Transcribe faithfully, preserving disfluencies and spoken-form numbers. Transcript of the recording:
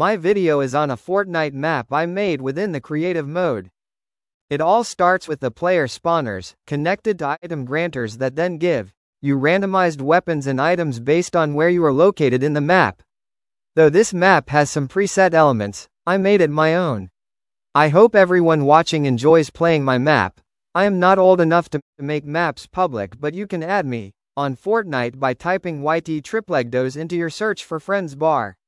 My video is on a Fortnite map I made within the creative mode. It all starts with the player spawners, connected to item granters that then give you randomized weapons and items based on where you are located in the map. Though this map has some preset elements, I made it my own. I hope everyone watching enjoys playing my map. I am not old enough to make maps public, but you can add me on Fortnite by typing Y T Triplegdos into your search for friends bar.